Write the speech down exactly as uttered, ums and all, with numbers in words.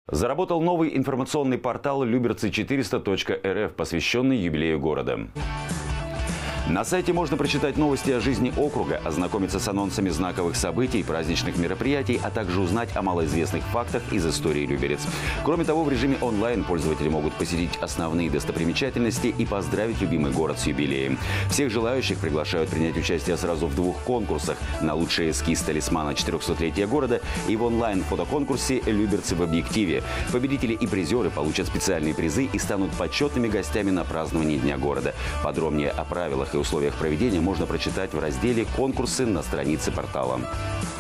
Заработал новый информационный портал люберцы четыреста точка эр эф, посвященный юбилею города. На сайте можно прочитать новости о жизни округа, ознакомиться с анонсами знаковых событий, праздничных мероприятий, а также узнать о малоизвестных фактах из истории Люберец. Кроме того, в режиме онлайн пользователи могут посетить основные достопримечательности и поздравить любимый город с юбилеем. Всех желающих приглашают принять участие сразу в двух конкурсах – на лучший эскиз талисмана четырехсотлетия города и в онлайн-фотоконкурсе «Люберцы в объективе». Победители и призеры получат специальные призы и станут почетными гостями на праздновании Дня города. Подробнее о правилах и условиях проведения можно прочитать в разделе «Конкурсы» на странице портала.